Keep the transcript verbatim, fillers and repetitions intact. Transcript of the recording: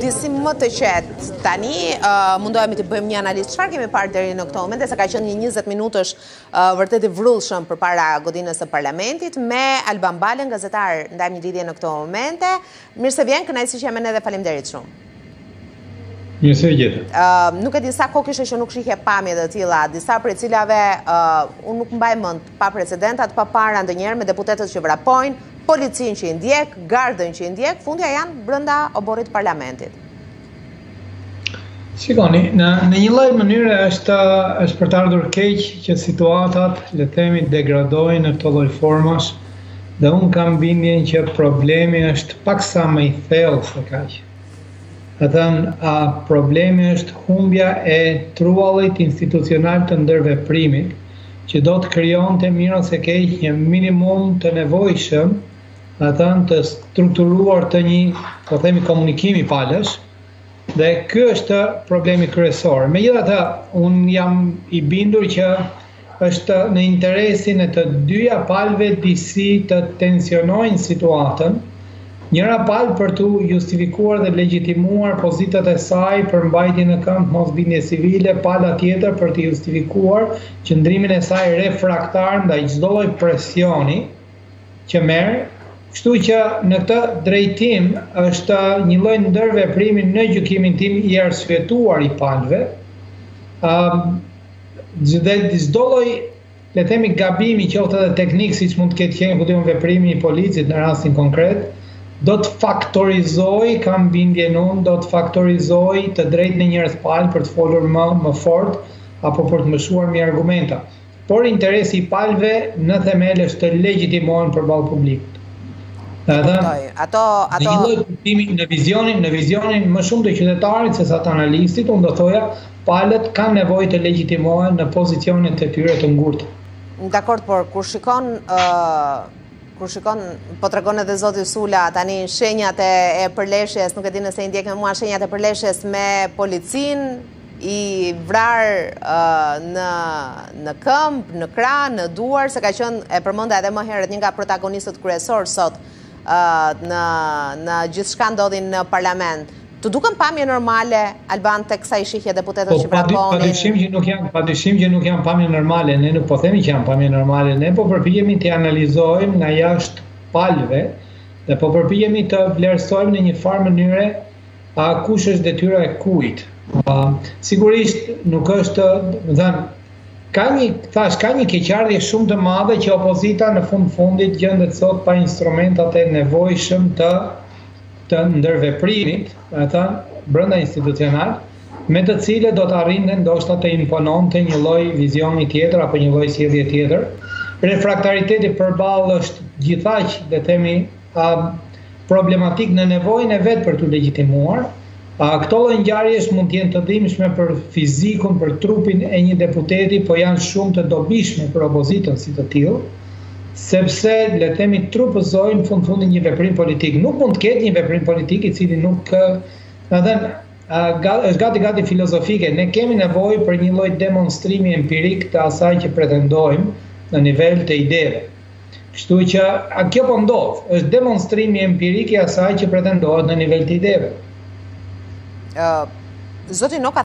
disi më të qetë. Tani uh, mundohemi të bëjmë një analizë. Çfarë kemi parë deri në këto momente, se ka qenë një njëzet minutësh uh, vërtet i vrullshëm përpara godinës së parlamentit me Alban Balën, gazetar, ndajmë një lidhje në këto momente. Mirë se vjen, kënaqësi që jam edhe, faleminderit shumë. Mirë se vjen. Uh, nuk e di sa kohë kishe që nuk shihje pamje të tilla, disa prej cilave uh, unë nuk mbaj mend pa precedentat, pa para ndonjëherë me deputetët që vrapojnë, policinë që i ndjek, gardën që i ndjek, fundja janë brenda oborrit parlamentit. Shikoni, në, në një lloj mënyre është, është për të ardhur keq që situatat, le të themi, degradojnë në këto lloj formash, dhe unë kam bindjen që problemi është paksa më i thellë se kaq. Dhe thënë, a problemi është humbja e truallit institucional të ndërveprimit, që do të krijonte mirë ose keq një minimum të nevojshëm, dhe thënë, të strukturuar të një, po themi, komunikimi palësh, dhe ky është problemi kryesor. Megjithatë, unë jam i bindur që është në interesin e të dyja palëve disi të tensionojnë situatën, njëra palë për të justifikuar dhe legjitimuar pozitat e saj për mbajtjen në këmbë mosbindje civile, pala tjetër për të justifikuar qëndrimin e saj refraktar ndaj çdo lloj presioni që merr. Kështu që në këtë drejtim është një lloj ndërveprimi në gjykimin tim i arsyetuar i palëve. Um, dhe çdo lloj, le të themi, gabimi qoftë edhe teknik, siç mund të ketë qenë ku diun veprimi i policit në rastin konkret, do të faktorizoj, kam bindjen unë, do të faktorizoj të drejtën e njerëz palë për të folur më, më fort apo për të mëshuar me argumenta. Por interesi i palëve në themel është të legjitimohen përballë publikut. Edhe ato ato në një lloj kuptimi në vizionin, në vizionin më shumë të qytetarit se sa të analistit, unë do thoja, palët kanë nevojë të legjitimohen në pozicionet e tyre të ngurtë. Dakor, por kur shikon uh... kur shikon, po tregon edhe zoti Sula tani shenjat e, e përleshjes, nuk e di nëse i ndjek me mua shenjat e përleshjes me policinë, i vrar uh, në, në këmbë, në krah, në duar, se ka qenë, e përmenda edhe më herët, një nga protagonistët kryesor sot uh, në, në gjithçka ndodhi në parlament. Të duken pamje normale, Alban, teksa i shihje deputetët që vraponin? Padyshim që nuk janë, padyshim që nuk janë pamje normale, ne nuk po themi që janë pamje normale, ne po përpiqemi të analizojmë nga jashtë palëve dhe po përpiqemi të vlerësojmë në një farë mënyre a kush është detyra e kujt. Uh, sigurisht nuk është, më thënë, ka një, thash, ka një keqardhje shumë të madhe që opozita në fund fundit gjendet sot pa instrumentat e nevojshëm të të ndërveprimit, e thënë, brenda institucional, me të cilët do të arrinte ndoshta të impononte një lloj vizioni tjetër apo një lloj sjellje tjetër. Refraktariteti përballë është gjithaq, le të themi, uh, problematik në nevojën e vet për të legjitimuar. Uh, këto lloj ngjarjesh mund të jenë të dhimbshme për fizikun, për trupin e një deputeti, po janë shumë të dobishme për opozitën si të tillë, sepse, le të themi, trupëzojnë në fund fundit një veprim politik. Nuk mund të ketë një veprim politik i cili nuk, edhe është gati gati filozofike. Ne kemi nevojë për një lloj demonstrimi empirik të asaj që pretendojmë në nivel të ideve. Kështu që a kjo po ndodh, është demonstrimi empirik i asaj që pretendohet në nivel të ideve. Uh, Zoti Noka